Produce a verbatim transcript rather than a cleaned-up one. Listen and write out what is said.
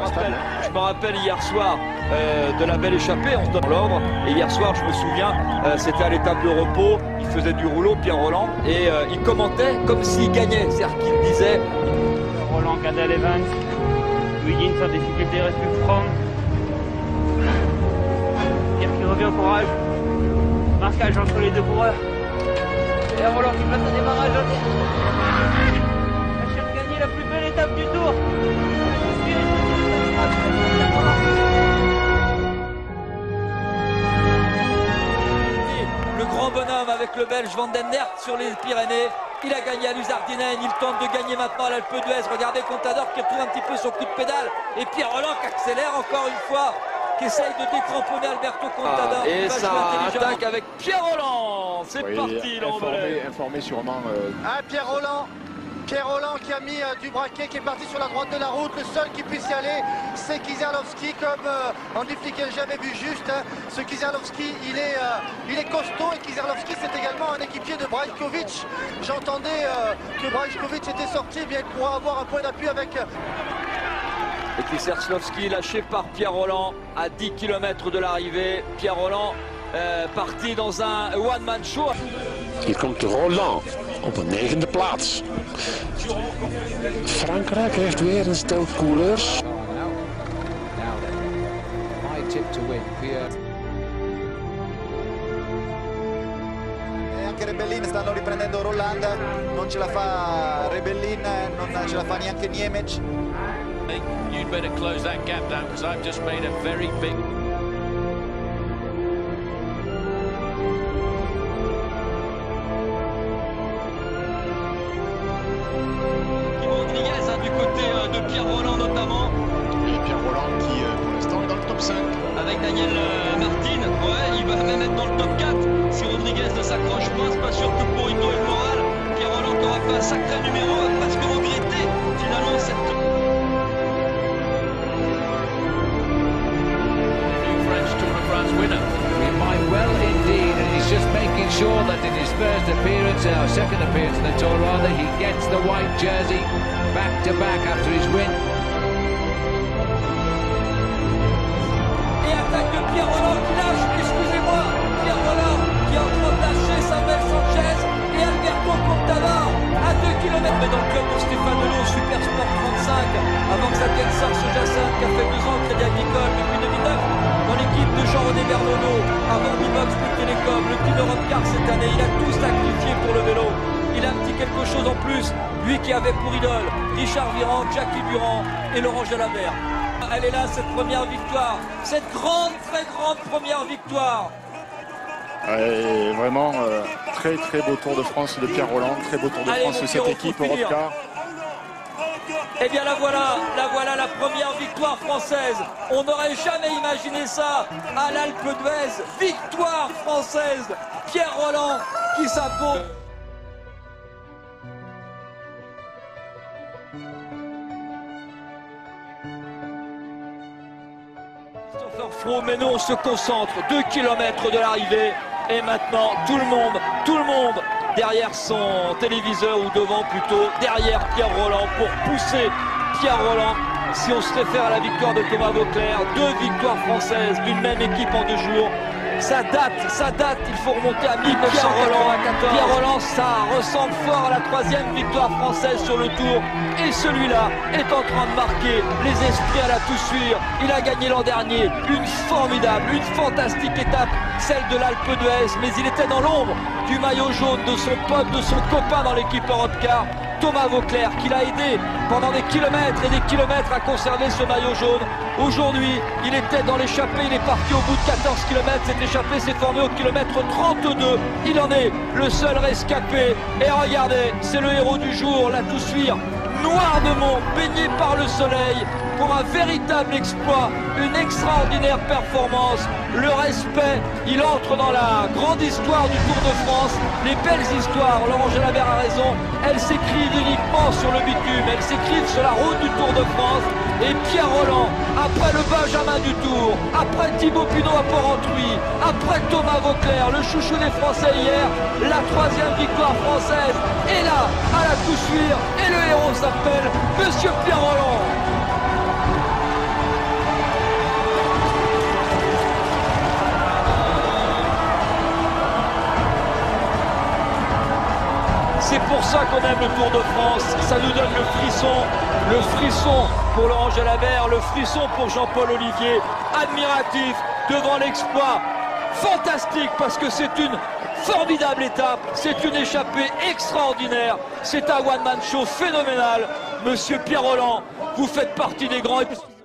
rappelle, je me rappelle hier soir euh, de la belle échappée, on se donne l'ordre. Et hier soir, je me souviens, euh, c'était à l'étape de repos, il faisait du rouleau, Pierre Rolland, et euh, il commentait comme s'il gagnait. C'est-à-dire qu'il disait... Rolland, Cadel Evans, Wiggins en difficulté, il reste plus Franck. Pierre qui revient au courage. Marquage entre les deux coureurs. Et Rolland qui passe au démarrage. Il cherche à gagner la plus belle étape du tour. Le grand bonhomme avec le Belge Van den Aert sur les Pyrénées. Il a gagné à Luzardinen, il tente de gagner maintenant à l'Alpe d'Huez. Regardez Contador qui retrouve un petit peu son coup de pédale. Et Pierre Rolland qui accélère encore une fois, qui essaye de décramponner Alberto Contador. Ah, et ça attaque avec Pierre Rolland. C'est oui, parti informé, informé sûrement. Euh... Ah, Pierre Rolland. Pierre Rolland qui a mis euh, du braquet, qui est parti sur la droite de la route. Le seul qui puisse y aller, c'est Kizerlovski, comme euh, en lifting que j'avais vu juste. Hein. Ce Kizerlovski, il est, euh, il est costaud, et Kizerlovski, c'est également un équipier de Brajkovic. J'entendais euh, que Brajkovic était sorti, bien qu'il pourra avoir un point d'appui avec... Et Kizerlovski lâché par Pierre Rolland à dix kilomètres de l'arrivée. Pierre Rolland euh, parti dans un one-man show. Hier komt Rolland op een negende plaats. Frankrijk heeft weer een stel coureurs. E anche Rebellin stanno riprendendo Rolland, non ce la fa Rebellin, non ce la fa neanche Niemiec. You'd better close that gap down because I've just made a very big... Du côté de Pierre Rolland notamment. Et Pierre Rolland qui pour l'instant est dans le top cinq. Avec Daniel Martin, ouais, il va même être dans le top quatre. Si Rodriguez ne s'accroche pas, c'est pas sûr que pour une le moral, Pierre Rolland aura fait un sacré numéro, va presque regretter finalement cette... New French Tour de France winner. It might well indeed, and he's just making sure that in his first appearance, or second appearance in the Tour rather, he gets the white jersey back to back after his win. Et attaque de Pierre Rolland qui lâche, excusez-moi, Pierre Rolland qui est en train de lâcher Samuel Sanchez et Alberto Contador à deux kilomètres. Mais dans le club de Stéphane Delot, Super Sport trente-cinq, avant que ça devienne Serge Jacin qui a fait deux ans au Crédit Agricole depuis deux mille neuf. Dans l'équipe de Jean-René Bernonneau, avant Bimox, Bouygues Télécom, le team Europe Car cette année, il a tout sacrifié pour le vélo. Il a un petit quelque chose en plus, lui qui avait pour idole Richard Virenque, Jackie Durand et Laurent Jalabert. Elle est là, cette première victoire, cette grande, très grande première victoire. Et vraiment, euh, très très beau Tour de France de Pierre Rolland, très beau Tour de Allez, France de cette équipe Europe Car. Eh bien la voilà, la voilà la première victoire française. On n'aurait jamais imaginé ça à l'Alpe d'Huez. Victoire française, Pierre Rolland qui s'impose. Christopher Froome, mais nous on se concentre, deux kilomètres de l'arrivée. Et maintenant tout le monde, tout le monde derrière son téléviseur, ou devant plutôt, derrière Pierre Rolland pour pousser Pierre Rolland. Si on se réfère à la victoire de Thomas Vauclair, deux victoires françaises d'une même équipe en deux jours, ça date, ça date, il faut remonter à mille neuf cent quatre-vingt-quatorze. Pierre Rolland, ça ressemble fort à la troisième victoire française sur le Tour. Et celui-là est en train de marquer les esprits à la Toussuire. Il a gagné l'an dernier une formidable, une fantastique étape, celle de l'Alpe d'Huez, mais il était dans l'ombre du maillot jaune de son pote, de son copain dans l'équipe Europe Car, Thomas Vauclair, qui l'a aidé pendant des kilomètres et des kilomètres à conserver ce maillot jaune. Aujourd'hui, il était dans l'échappée, il est parti au bout de quatorze kilomètres. Cette échappée s'est formée au kilomètre trente-deux. Il en est le seul rescapé. Et regardez, c'est le héros du jour, la Toussuire, noir de Mont, baigné par le soleil, pour un véritable exploit, une extraordinaire performance. Le respect, il entre dans la grande histoire du Tour de France. Les belles histoires, Laurent Jalabert a raison, elles s'écrivent uniquement sur le bitume, elles s'écrivent sur la route du Tour de France. Et Pierre Rolland, après le Benjamin du Tour, après Thibaut Pinot à Port-Entruy, après Thomas Vauclair, le chouchou des Français hier, la troisième victoire française est là, à la Toussuire, et le héros s'appelle Monsieur Pierre Rolland. C'est pour ça qu'on aime le Tour de France. Ça nous donne le frisson. Le frisson pour Laurent Jalabert, le frisson pour Jean-Paul Olivier. Admiratif devant l'exploit. Fantastique parce que c'est une formidable étape. C'est une échappée extraordinaire. C'est un one-man show phénoménal. Monsieur Pierre Rolland, vous faites partie des grands.